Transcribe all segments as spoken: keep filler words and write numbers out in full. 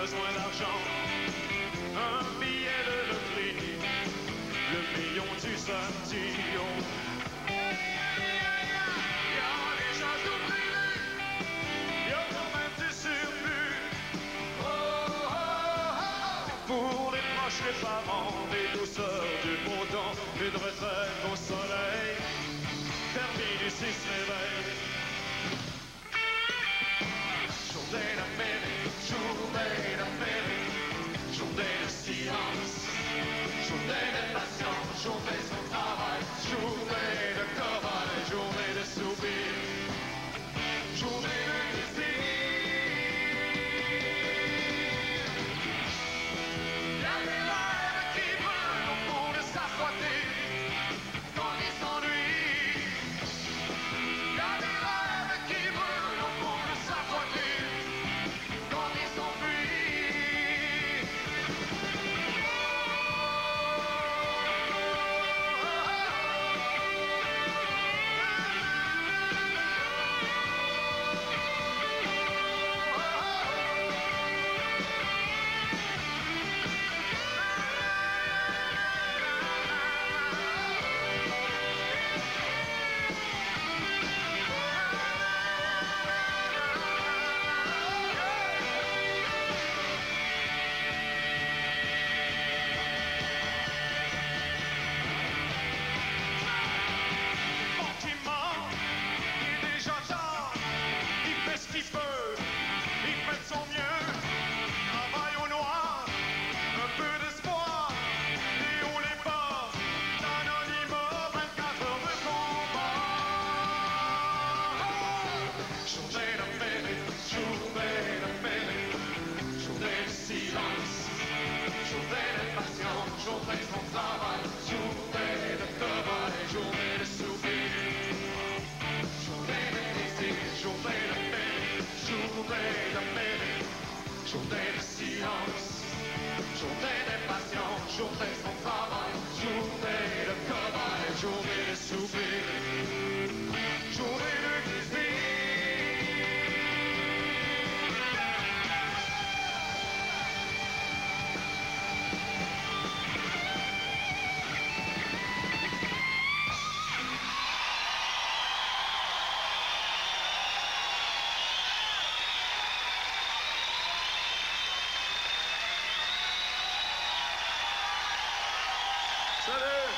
besoin d'argent, un billet de loterie, le million du ceinturon. Il y a des gens tout privés, il y a quand même du surplus. Oh, oh, oh, oh. Pour les proches, les parents, les douceurs du beau temps, une retraite au soleil, terminus si se réveille. Journée d'Amérique, journée d'Amérique, journée de silence, journée de patience, journée sans travail, journée de cobaye, journée de soupir, journée de désir. Y'a des rêves qui brûlent au fond de sa poitrine quand il s'ennuie. Y'a des rêves qui brûlent au fond de sa poitrine quand il s'enfuit. Journée sans travail, journée de cobaye, journée de soupir, journée de désir, journée d'Amérique, journée d'Amérique, journée de silence, journée d'impatience, journée sans travail, journée de cobaye, journée de soupir, journée de désir. Salut!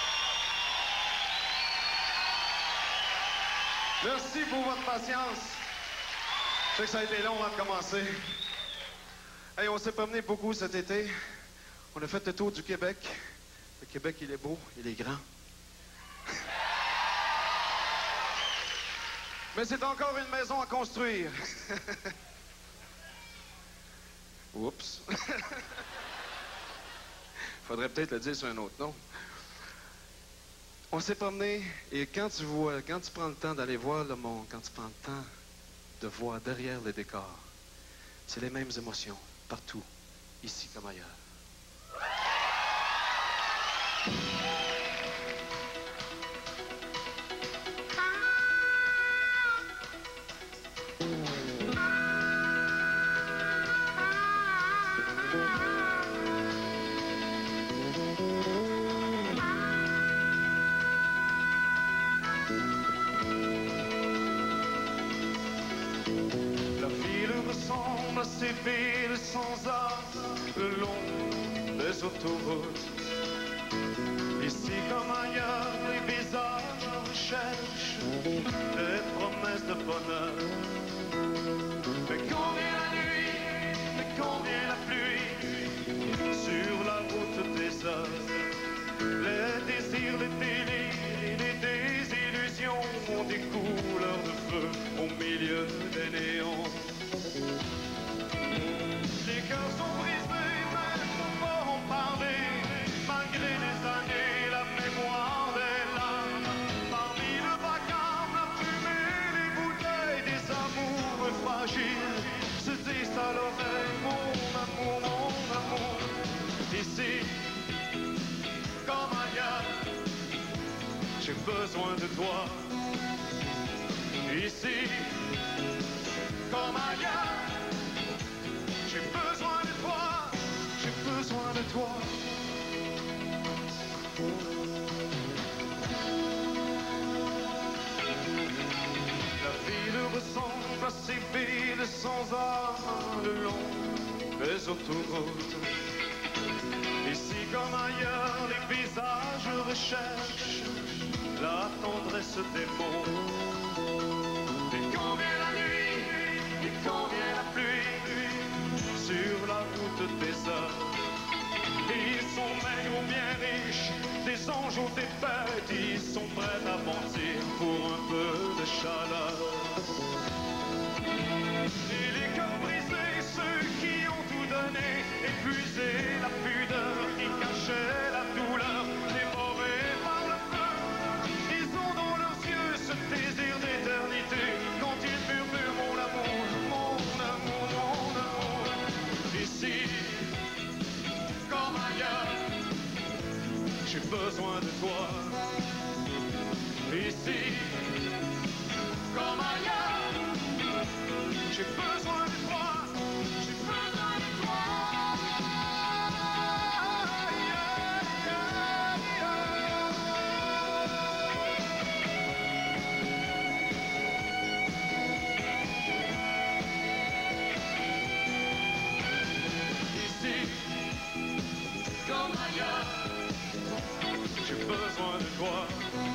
Merci pour votre patience. Je sais que ça a été long avant de commencer. Hey, on s'est promené beaucoup cet été. On a fait le tour du Québec. Le Québec, il est beau, il est grand. Mais c'est encore une maison à construire. Oups. Faudrait peut-être le dire sur un autre nom. On s'est promené et quand tu vois, quand tu prends le temps d'aller voir le monde, quand tu prends le temps de voir derrière le décor, c'est les mêmes émotions partout, ici comme ailleurs. Ressemble à ces villes sans âme le long des autoroutes. Ici comme ailleurs, les visages recherchent des promesses de bonheur. Mais quand vient la nuit, mais quand vient la pluie, sur la route des heures, les désirs, les délires et les désillusions ont des couleurs de feu au milieu des néons. Les cœurs sont brisés, mais faut pas en parler. Malgré les années, la mémoire des larmes. Parmi le vacarme, la fumée, les bouteilles, des amours fragiles se disent à l'oreille, mon amour, mon amour. Ici, comme ailleurs, j'ai besoin de toi. Ici, comme ailleurs, j'ai besoin de toi. La ville ressemble à ces villes sans âme le long des autoroutes. Ici comme ailleurs, les visages recherchent la tendresse des mots. Et quand vient la nuit, et quand vient la pluie, sur la route des heures, ils sont maigres ou bien riches, des anges ou des bêtes, ils sont prêts à mentir pour un peu de chaleur. Et les cœurs brisés, ceux qui ont tout donné, épuisé la pudeur qui cachait la douleur, dévorés par le feu, ils ont dans leurs yeux ce désir d'éternité quand ils murmurent mon amour, mon amour, mon amour. Ici, comme ailleurs, j'ai besoin de toi. Ici, comme ailleurs, j'ai besoin de toi. J'ai besoin de toi. Ici, comme ailleurs, j'ai besoin de toi.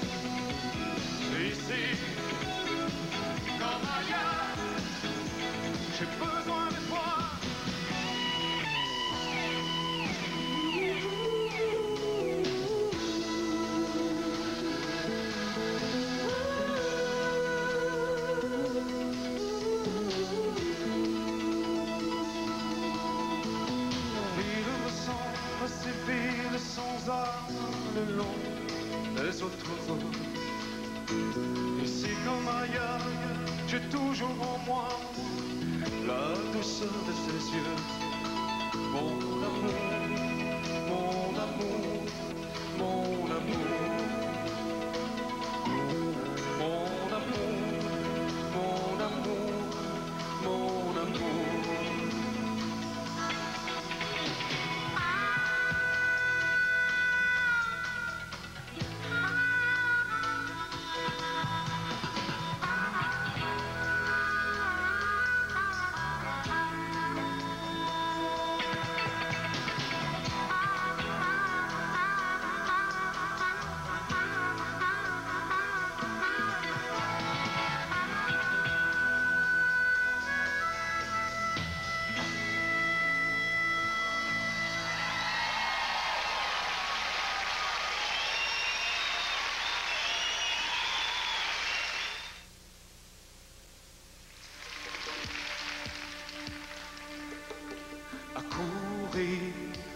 Ici, comme ailleurs, j'ai besoin de toi. Il ressemble à ces villes sans âme le long des autoroutes. Ici comme ailleurs, j'ai toujours en moi la douceur de ses yeux. Mon amour, mon amour, mon amour. Mon amour, mon amour, mon amour. À courir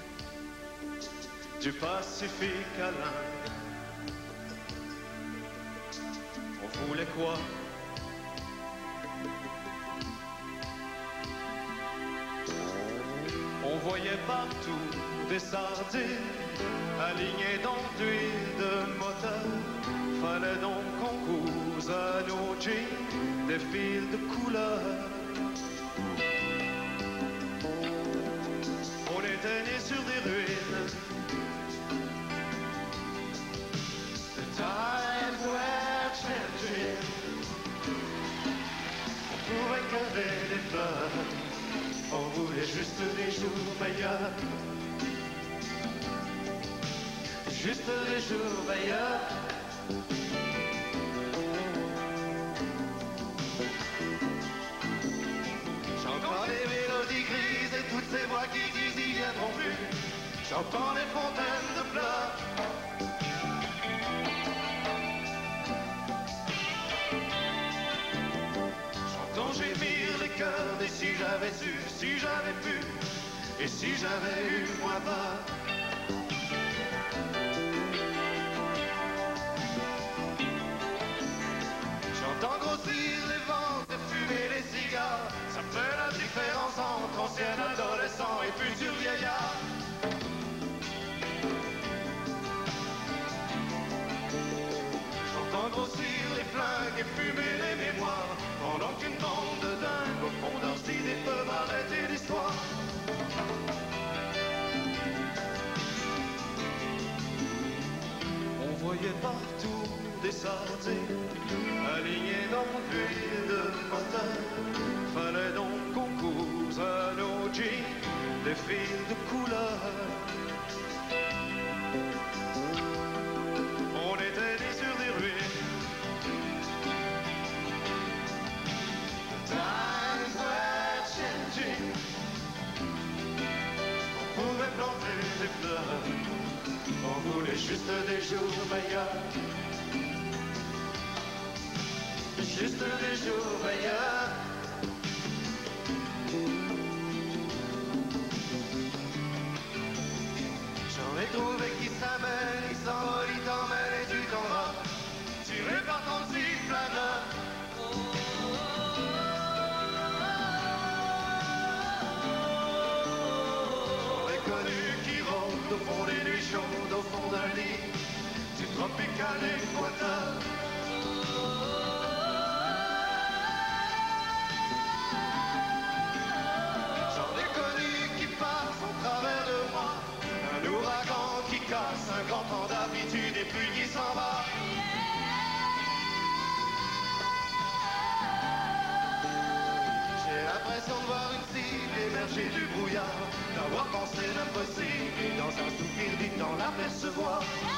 du Pacifique à l'Inde, on voulait quoi? On voyait partout des sardines alignées dans d'huile de moteur. Fallait donc qu'on couse à nos jeans des fils de couleur. On était nés sur des ruines. The times were changing. On pouvait crever des fleurs. On voulait juste des jours meilleurs. Juste des jours meilleurs. J'entends les mélodies grises et toutes ces voix qui disent ils viendront plus. J'entends les fontaines de pleurs. J'entends gémir les cœurs. Et si j'avais su, si j'avais pu, et si j'avais eu moins peur. J'entends grossir les vents de fumer les cigares. Ça fait la différence entre ancien adolescent et futur vieillard. J'entends grossir les flingues et fumer les mémoires, pendant qu'une bande de dingues au fond d'Orcide peuvent arrêter l'histoire. voyait partout des sardines alignées dans l'huile de moteur. Fallait donc qu'on couse à nos jeans des fils de couleur. On était nés sur des ruines. Times were changing. On pouvait planter des fleurs. On voulait juste des jours meilleurs. Juste des jours meilleurs. J'en ai trouvé qui s'amènent, ils s'envolent, ils t'emmènent et tu t'en vas. Tiré par ton sifflaneur. J'en ai connu qui rôdent au fond des nuits chaudes, au fond d'un lit du tropical équateur. Un grand temps d'habitude et puis qui s'en va. J'ai l'impression de voir une cible émerger du brouillard, d'avoir pensé l'impossible et dans un soupir vite d'en l'apercevoir.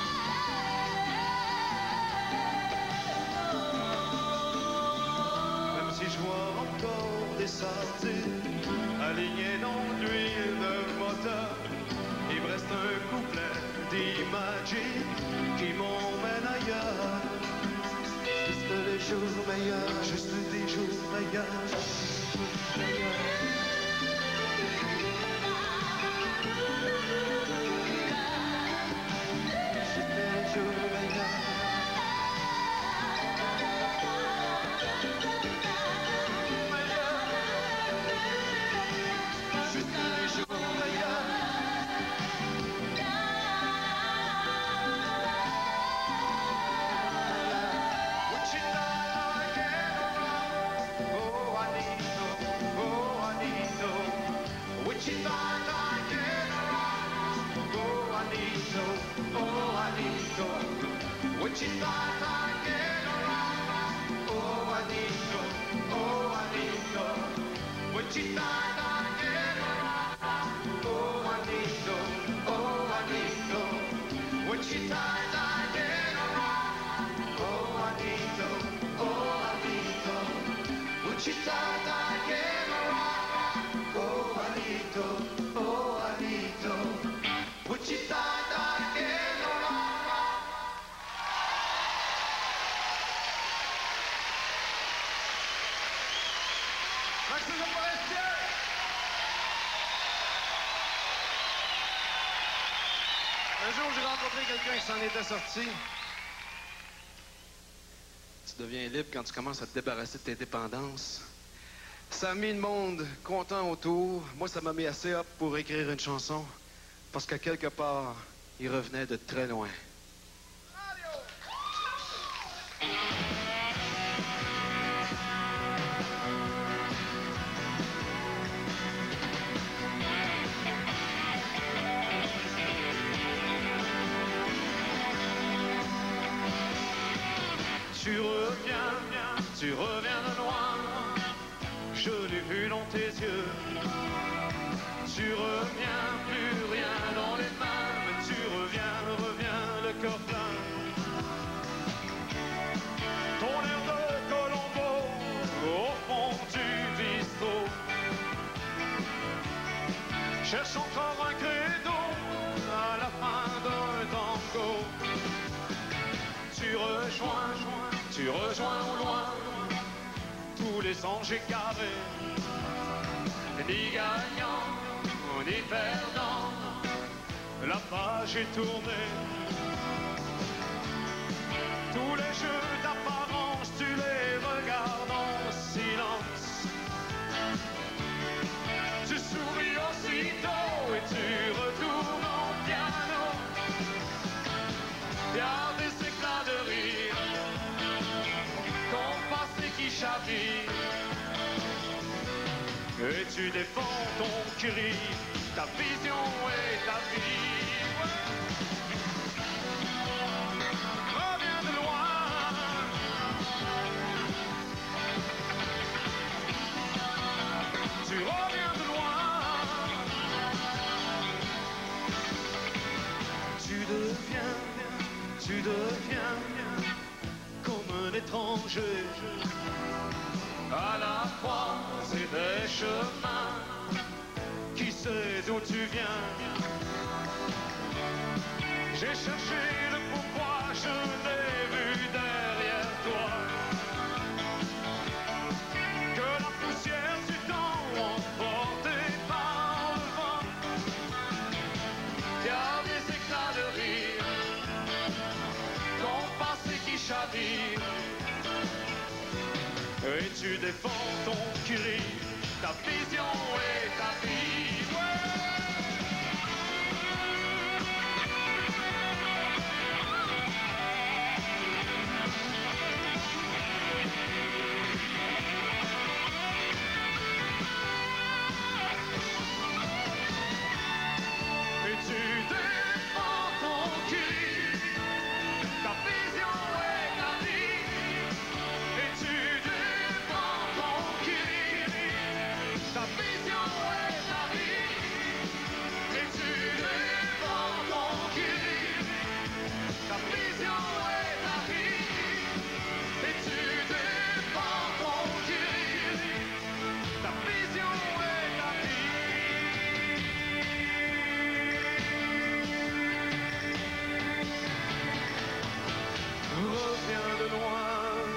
Même si je vois encore des sardines alignées dans l'huile de moteur, il me reste un couplet d'Imagine qui m'emmène ailleurs. Juste les jours meilleurs, juste des jours meilleurs. Juste les jours meilleurs. Juste les jours meilleurs. Wichita, get around. Oh, Juanito, oh, Juanito. Wichita, get around. Oh, Juanito, oh, Juanito. Wichita, get around. Oh, Juanito, oh, Juanito. Wichita, get around. Oh, Juanito, oh, Juanito. Wichita, get around. Un jour, j'ai rencontré quelqu'un qui s'en était sorti. Tu deviens libre quand tu commences à te débarrasser de tes dépendances. Ça a mis le monde content autour. Moi, ça m'a mis assez hop pour écrire une chanson. Parce qu'à quelque part, il revenait de très loin. Tu reviens, tu reviens de loin, je l'ai vu dans tes yeux. Tu reviens, plus rien dans les mains, mais tu reviens, reviens, le cœur plein. Ton air de Colombo, au fond du bistrot, cherche encore un credo à la fin d'un tango. Tu rejoins, tu rejoins au loin tous les anges égarés, ni gagnant, ni perdant, la page est tournée. Tous les jeux d'apparence, tu les regardes en silence. Tu souris aussitôt et tu retournes au piano. Y a des éclats de rire, ton passé qui chavire. Et tu défends ton cri, ta vision et ta vie. changer. À la croisée des chemins, qui sait d'où tu viens? J'ai cherché le pourquoi, je l'ai vu derrière toi. Que la poussière du temps emportée par le vent. Y a des éclats de rire, ton passé qui chavire. Et tu défends ton cri, ta vision et ta vie. Ouais. Et tu défends ton cri, ta vision et ta vie. Et tu défends ton cri, ta vision et ta vie. Et tu défends ton cri, ta vision et ta vie. Et tu défends ton cri, ta vision et ta vie. Reviens de loin.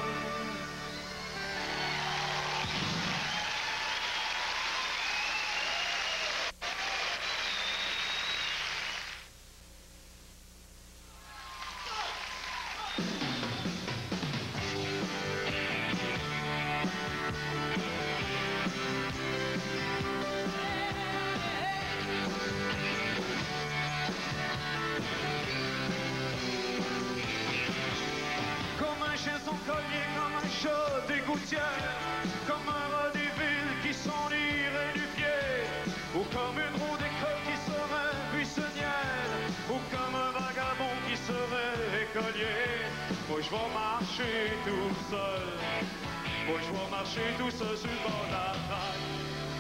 Comme un chien sans collier, comme un chat des gouttières, comme un rat des villes qui s'enirait du pied, ou comme une roue d'école qui serait buissonnière, ou comme un vagabond qui serait écolier. Moi je vais marcher tout seul, moi je vais marcher tout seul sur le bord de la traque.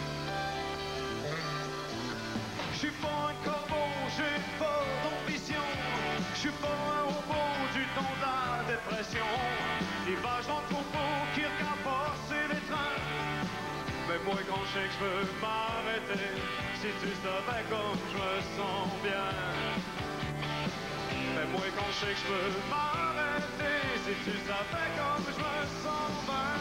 Je suis pas un corbeau, j'ai pas d'ambition. Je suis pas un robot du temps de la dépression. L'ivage dans le troupeau qui regarde passer les trains. Mais moi quand je sais que je veux m'arrêter, si tu savais comme je me sens bien. Mais moi quand je sais que je veux m'arrêter, si tu savais comme je me sens bien.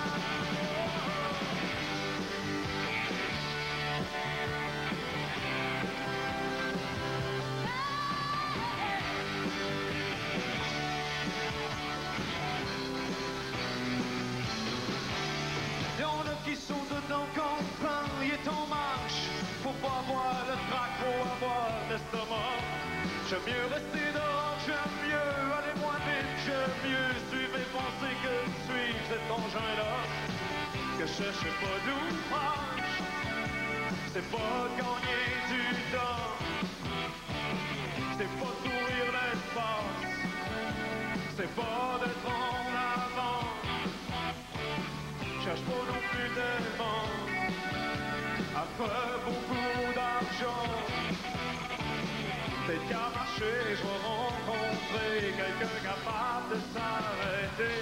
Y'en a qui sont dedans quand le pain est en marche. Faut pas avoir le trac, faut avoir l'estomac. J'aime mieux rester dehors, j'aime mieux aller moins vite. J'aime mieux suivre les pensées que suivre cet engin-là. Que chercher pas d'ouvrage, c'est pas de gagner du temps. C'est pas de courir l'espace, c'est pas d'être en avant. Cherche pas non plus tellement après beaucoup d'argent. Peut-être qu'à marcher, je vais rencontrer quelqu'un capable de s'arrêter.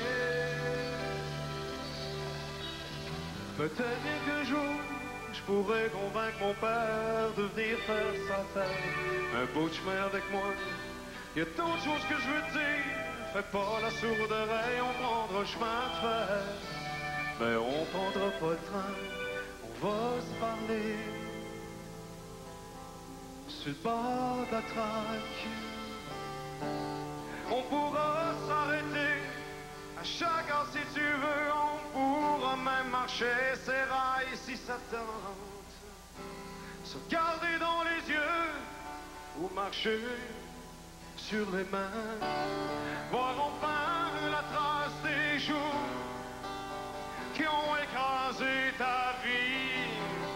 Peut-être bien qu'un jour, je pourrais convaincre mon père de venir faire sa fête. Un bout de chemin avec moi, il y a tant de choses que je veux te dire. Fais pas la sourde oreille, on prendra le chemin de fer. Mais on prendra pas le train, on va se parler sur le bord de la traque. On pourra s'arrêter à chaque heure si tu veux. On pourra même marcher ces rails si ça tente. Se regarder dans les yeux ou marcher sur les mains. Voir enfin la trace des jours qui ont écrasé ta vie.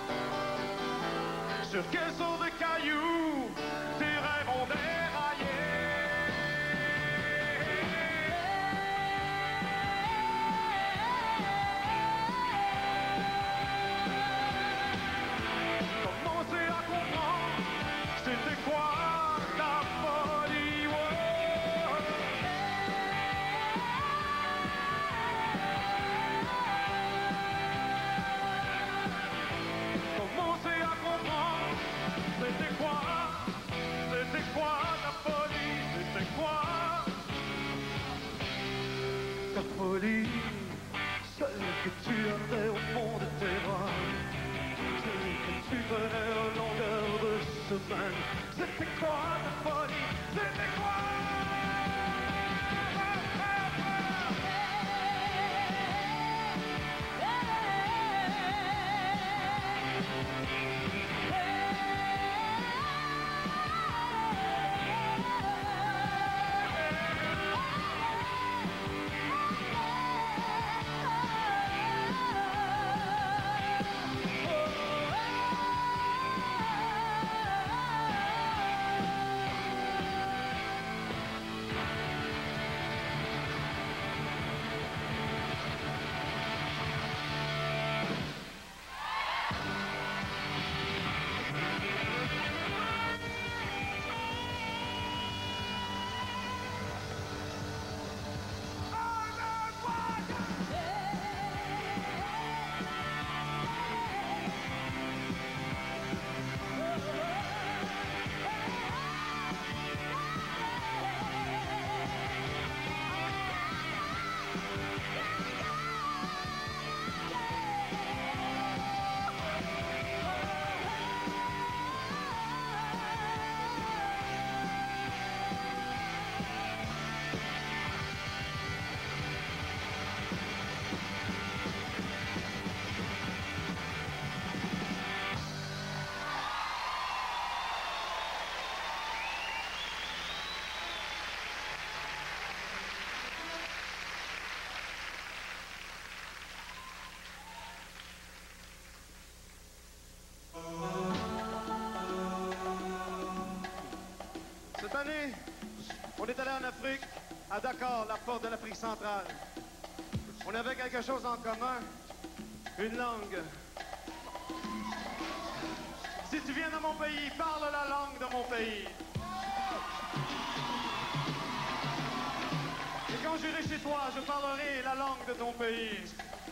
Sur quelle sorte de cailloux tes rêves ont déraillé. Commencer à comprendre c'était quoi ta folie, ouais. folie, celle que tu avais au fond de tes bras, celle que tu prenais en longueur de semaine. C'était quoi ta folie? C'était quoi? Cette année, on est allé en Afrique, à Dakar, la porte de l'Afrique centrale. On avait quelque chose en commun, une langue. Si tu viens de mon pays, parle la langue de mon pays. Et quand j'irai chez toi, je parlerai la langue de ton pays.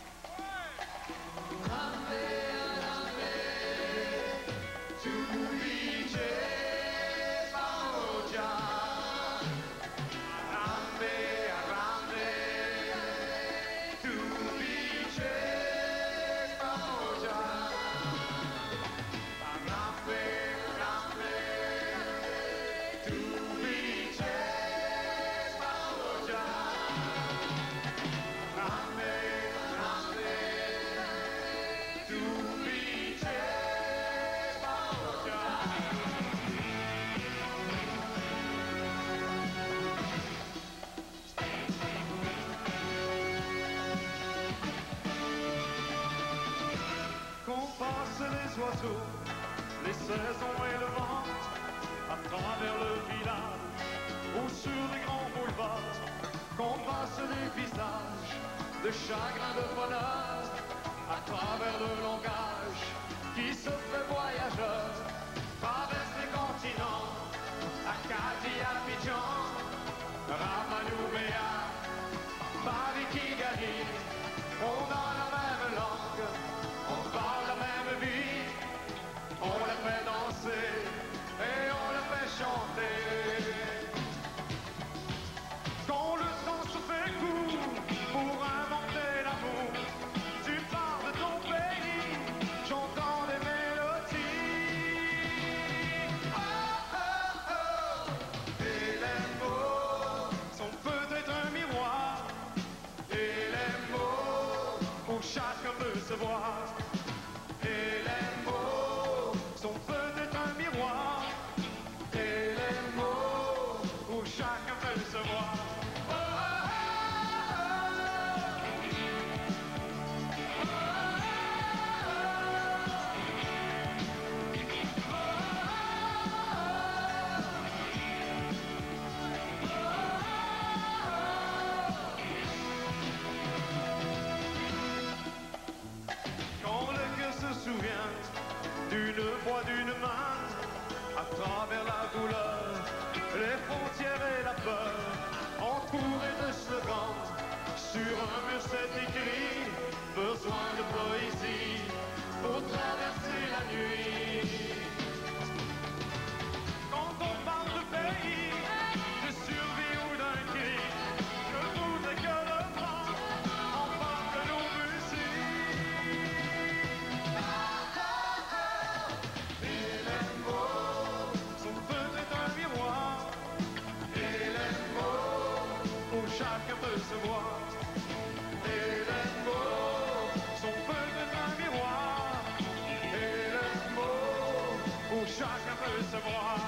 Les oiseaux, les saisons et le vent, à travers le village ou sur les grands boulevards, qu'on passe les visages de chagrin, de bonheur, à travers le langage qui se fait voyageur, traverse les continents, Acadie, Abidjan, Ramanouméa, Paris, Kigali, on a la même langue, on parle la même vie. On la fait danser et on la fait chanter. Quand le temps se fait court pour inventer l'amour, tu parles de ton pays, j'entends des mélodies. Oh, oh, oh. Et les mots sont peut-être un miroir, et les mots où chacun peut se voir. Et les mots sont peut-être un miroir, et les mots où chacun peut se voir. Oh, oh, quand le cœur se souvient d'une voix, d'une main, à travers la douleur, les frontières et la peur, entouré de slogans, sur un mur c'est écrit, besoin de poésie pour traverser la nuit. Quand on parle de pays, de survie ou d'un cri, je voudrais que le vent chacun peut se voir. Et les mots sont peut-être un miroir. Et les mots où chacun peut se voir.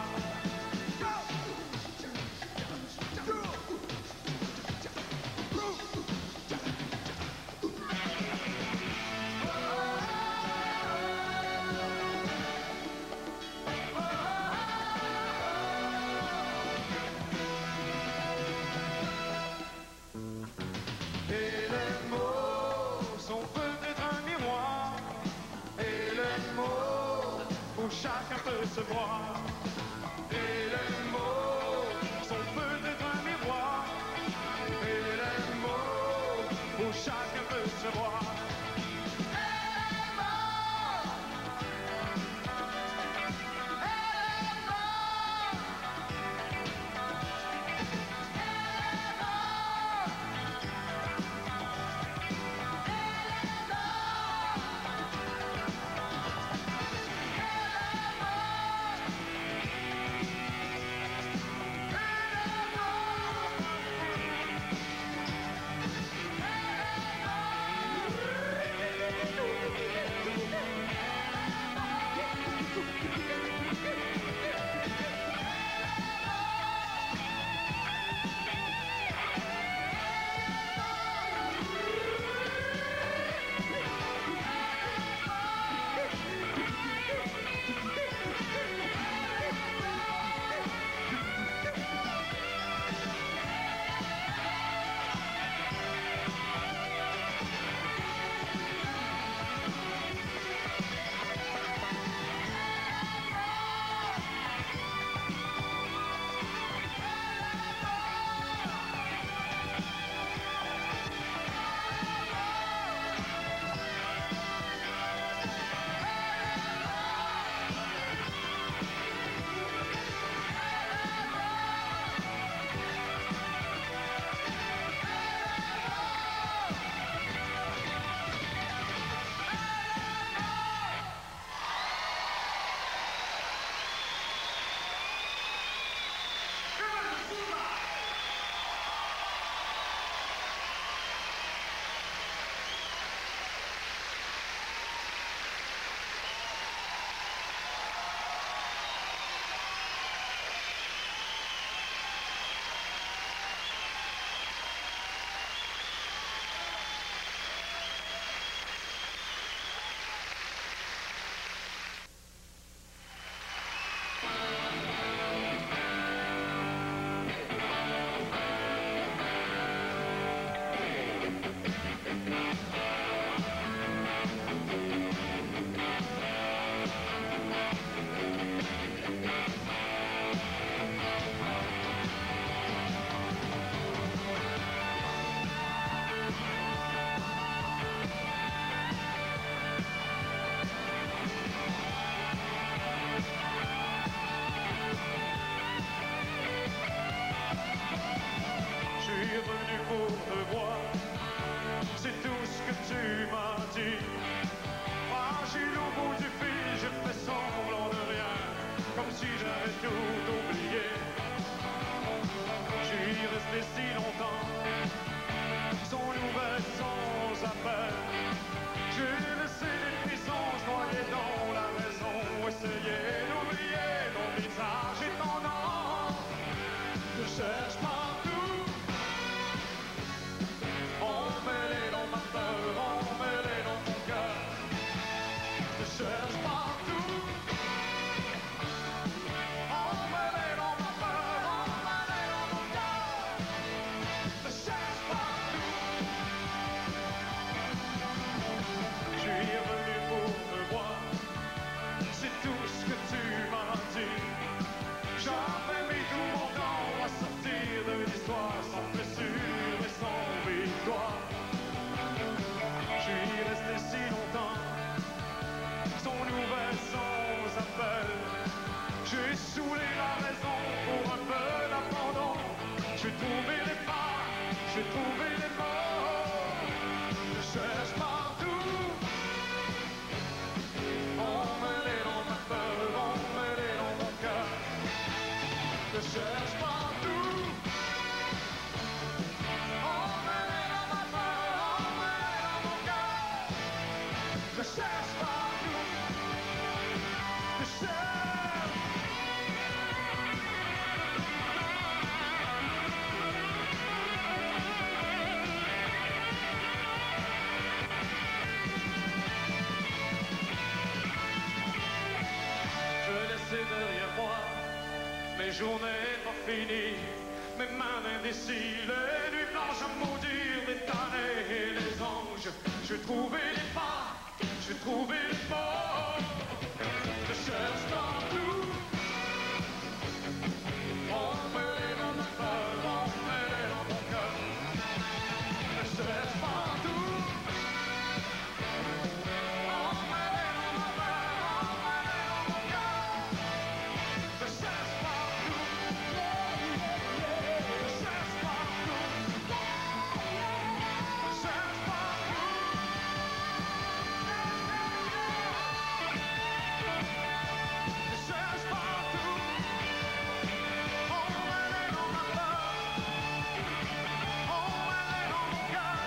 Chacun peut se voir. Et les mots sont peut-être un miroir. Et les mots où chacun peut se voir. Mes journées pas finies, mes mains indécis, les nuits blanches à maudire, les damnés et les anges. J'ai trouvé les pas, j'ai trouvé les mots. Je cherche partout. On met dans ma peur, on met dans mon cœur. Je cherche partout. On met dans ma peur, on met dans mon cœur. Je cherche partout. Je cherche partout. Je cherche partout. Je cherche partout. On met dans ma peur. On met dans mon cœur.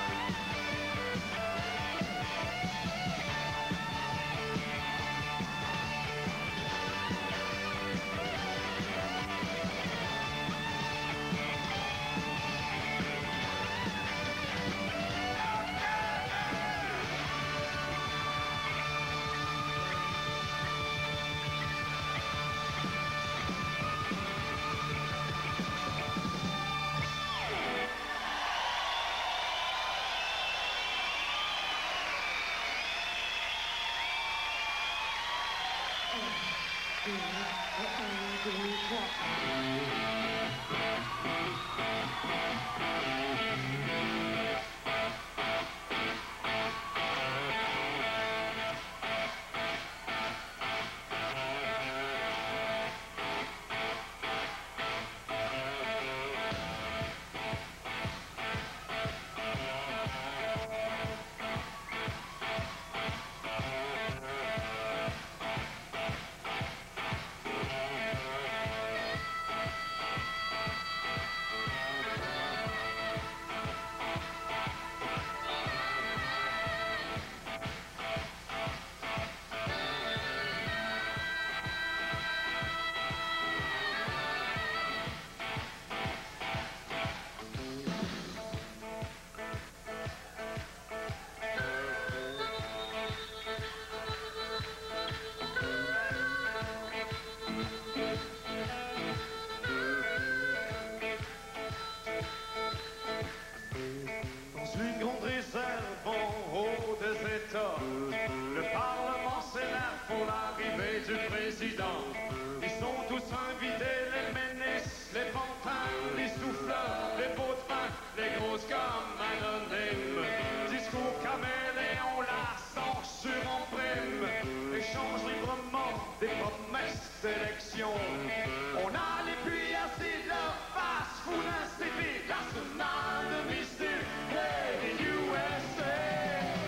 Dans une grande réserve en haut des États, le Parlement s'énerve pour l'arrivée du président. Ils sont tous invités, les ministres, les pantins, les souffleurs, les pots de pain, les grosses gammes anonymes. Discours caméléon, la censure en prime, échange librement des promesses d'élection. On a les puits assez de leur face, foule insipide, la semaine de mystique, hey, les U S A.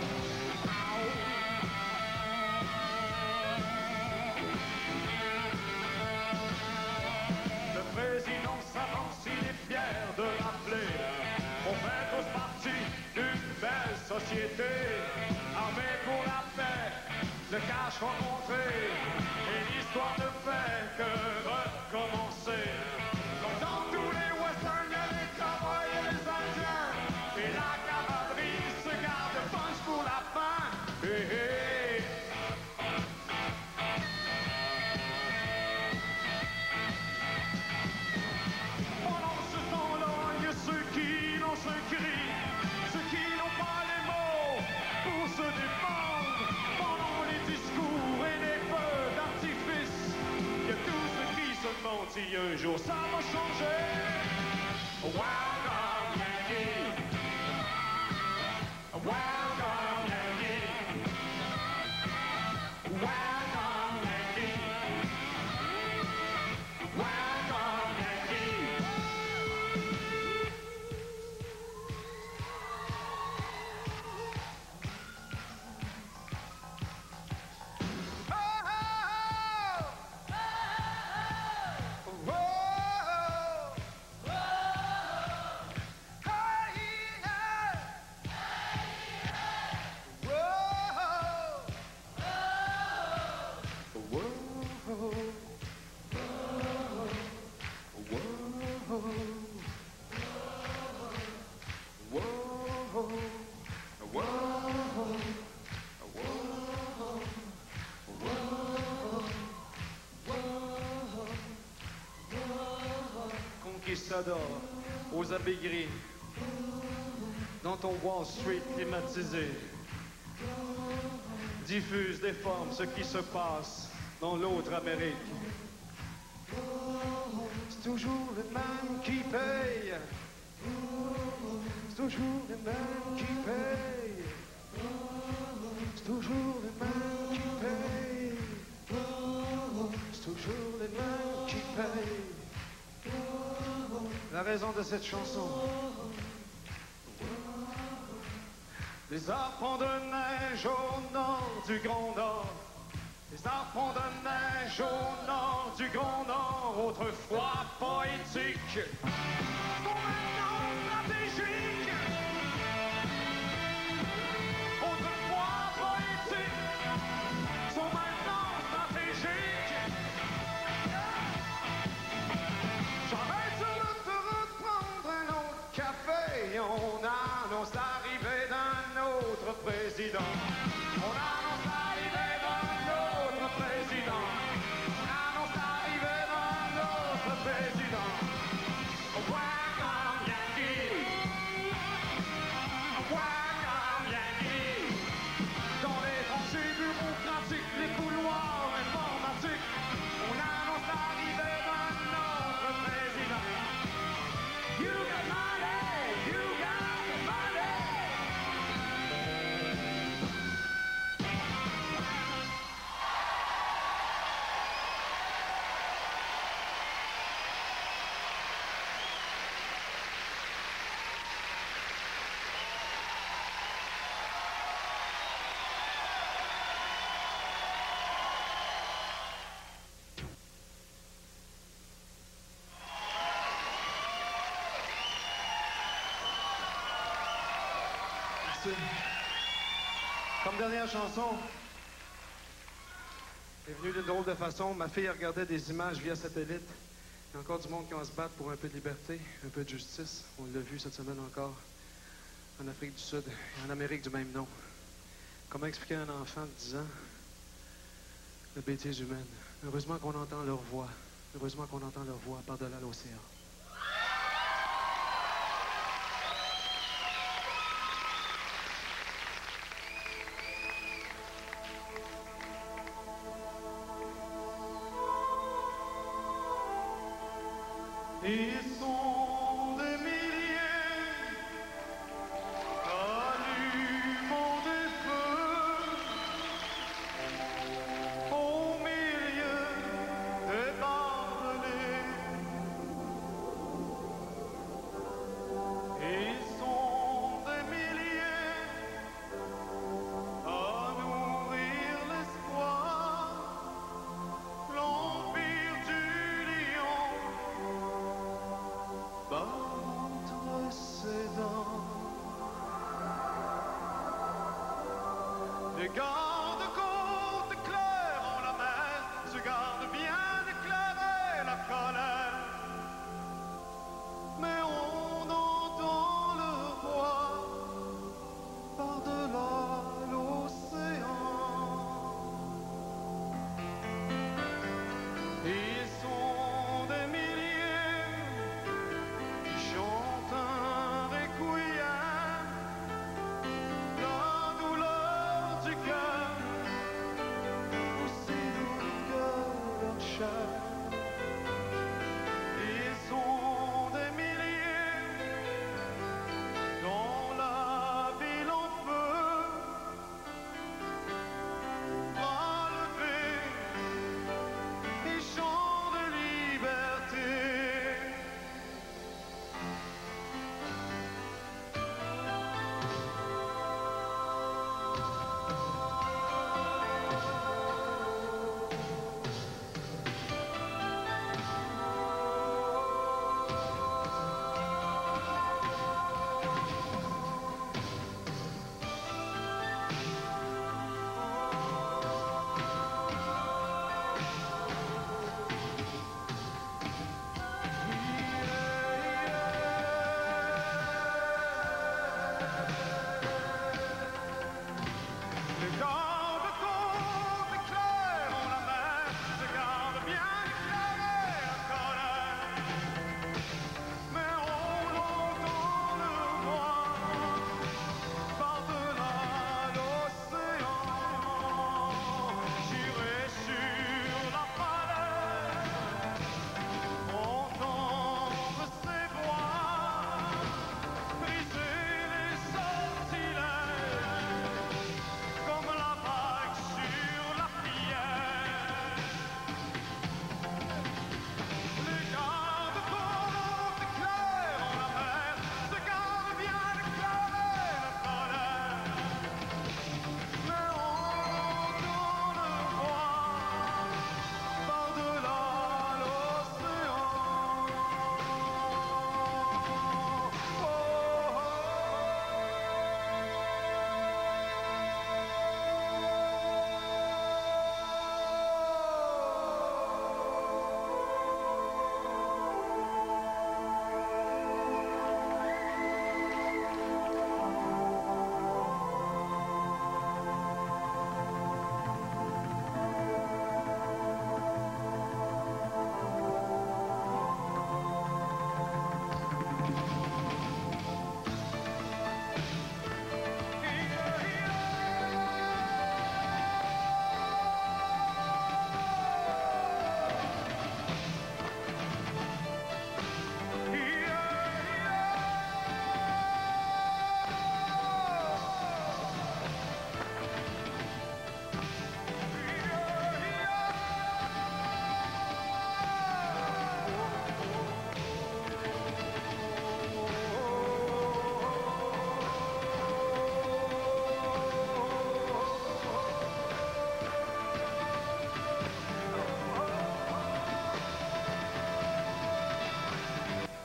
Le président s'avance, il est fier de rappeler, on fait tous partie d'une belle société, armée pour la paix, le cash rencontré, et l'histoire ne fait que recommencer. Comme dans tous les westerns, il y a les cowboys et les indiens, et la cavalerie se garde punch pour la fin. Hey, hey. Pendant ce temps-là, il y a ceux qui n'ont ceux qui rient, ceux qui n'ont pas les mots pour se défendre. Pendant les discours et les feux d'artifice, il y a tous ceux qui se demandent si un jour ça va changer. Welcome Yankee, welcome Yankee, welcome Yankee, welcome Yankee. qui s'adorent aux habits gris, dans ton Wall Street climatisé, diffuse, déforme ce qui se passe dans l'autre Amérique. C'est toujours les mêmes qui payent. C'est toujours les mêmes qui payent. C'est toujours les mêmes qui payent. C'est toujours les mêmes qui payent. La raison de cette chanson. Les arpents de neige au nord du Grand Nord. Les arpents de neige au nord du Grand Nord, autrefois poétiques, sont maintenant stratégiques. Autrefois poétiques, sont maintenant stratégiques. J'arrête sur l'autoroute prendre un autre café. On annonce l'arrivée d'un autre président. On annonce l'arrivée d'un autre président. On annonce l'arrivée d'un autre président. Welcome Yankee. Welcome Yankee. Dans les tranchées bureaucratiques, les couloirs informatiques, on annonce l'arrivée d'un autre président. You got money, you got the money. Merci. Comme dernière chanson, est venue d'une drôle de façon. Ma fille regardait des images via satellite. Il y a encore du monde qui va se battre pour un peu de liberté, un peu de justice. On l'a vu cette semaine encore en Afrique du Sud et en Amérique du même nom. Comment expliquer à un enfant de dix ans la bêtise humaine? Heureusement qu'on entend leur voix. Heureusement qu'on entend leur voix par-delà l'océan. Ils sont des milliers, allumant des feux, au milieu des barbelés. Ils sont des milliers à nourrir l'espoir, l'empire du lion. Entre ses dents, les gardes-côtes éclairant la mer se gardent bien d'éclairer la colère. Mais on entend leur voix par-delà l'océan. Ils sont des milliers qui chantent un requiem, la douleur du cœur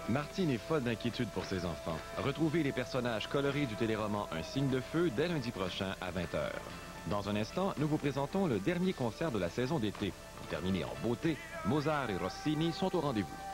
Martine est folle d'inquiétude pour ses enfants. Retrouvez les personnages colorés du téléroman Un signe de feu dès lundi prochain à vingt heures. Dans un instant, nous vous présentons le dernier concert de la saison d'été. Pour terminer en beauté, Mozart et Rossini sont au rendez-vous.